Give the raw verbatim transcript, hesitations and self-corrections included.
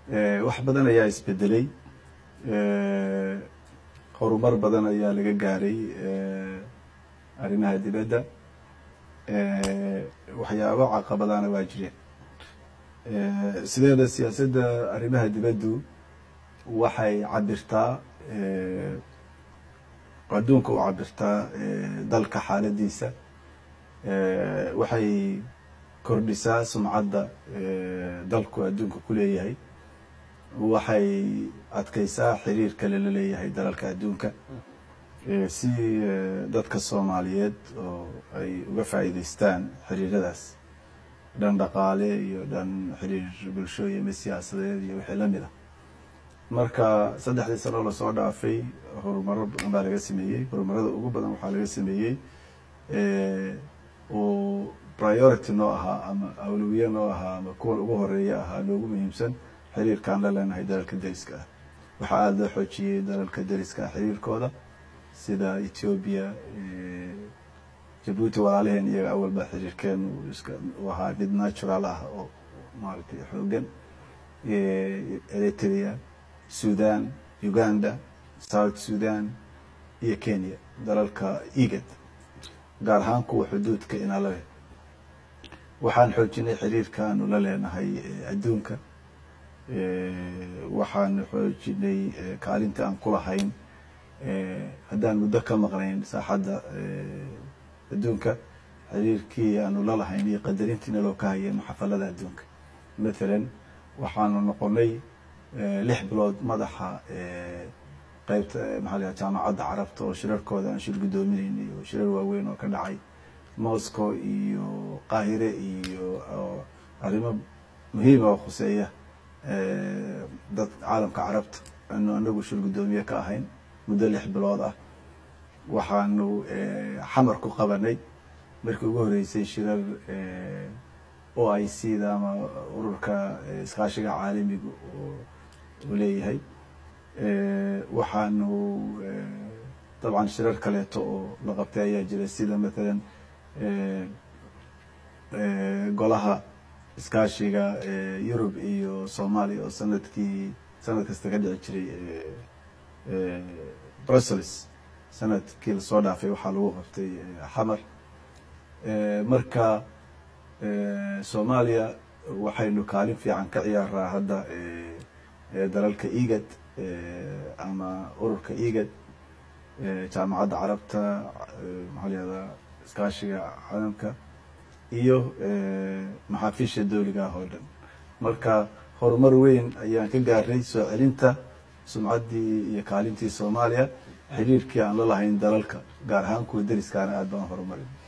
wax badan ayaa isbedelay horumar badan ayaa laga gaaray arrimaha dibadda waxyaabo caqabadana waa jireen sideeda siyaasadda arrimaha dibaddu waxay cabirtaa adduunka u cabirtaa dalka xaaladiisa waxay kordhisaa sumcadda dalku adduunka ku leeyahay waxay adkaysaa xiriirka la leeyahay dalalka adduunka si dadka Soomaaliyeed oo ay uga faa'iideystaan xiriiradaas dhan dhaqaale iyo dhan xiriir bulsho iyo siyaasadeed iyo wixii la mid ah marka saddexdii sano la soo dhaafay horumar badan baa laga sameeyay horumarada ugu badan waxaa laga sameeyay ee oo priority noo ahaa ama awliyo noo ahaa ama kuwa ugu horeeya ahaa loogu muhiimsan xiriirkan la leenahay dalalka dariska ah waxa aad loo xoojiyay dalalka dariska ah xiriirkooda sida Ethiopia Djibouti walaalaheen iyaga awalba xiriirkeen iska waxa mid natural ah oo maartay xoogan Eritrea Sudan Uganda South Sudan iyo Kenya dalalka IGAD gaar ahaan kuwa xuduudka inala leh waxaan xoojinay xiriirkan la leenahay adduunka waxaan xoojinay kaalinta aan ku lahayn haddaan muddo ka maqnayn saaxadda adduunka xiriirkii aanu la lahayn iyo qadarintiina loo ka hayay xafalada adduunka مثلا waxaanu noqonay lix bilood madaxa qaybta maxalliga jaamacadda carabta oo shirarkooda aan shir gudoominaynay iyo shirar waaweyn oo ka dhacay Moscow iyo Qaahire iyo arrimo muhiim ah oo khuseeya dad caalamka carabta aanu anagu shir gudoomiye ka ahayn muddo lix bilood ah waxaanu xamar ku qabanay markii ugu horeysay shirar oo ay sida ama ururka iskaashiga caalamiga oo leeyahay waxaanu طبعا shirar kale oo la qabtay ayaa jiray sida مثلا golaha iskaashiga Yurub iyo Soomaaliya oo sanadkii sanad kasta ka dhici jiray Brussels sanadkii la soo dhaafay waxa lagu qabtay xamar marka Soomaaliya waxaynu kaalin fiican ka ciyaaraa hadda dalalka IGAD ama ururka IGAD jaamacadda carabta maxalliga iskaashiga caalamka iyo maxaafisha dawliga oo dhan marka horumar weyn ayaan ka gaaray soo celinta sumcaddii iyo kaalintii Soomaaliya xiriirkii aan la lahayn dalalka gaar ahaan kuwa dariska aad baan horumarin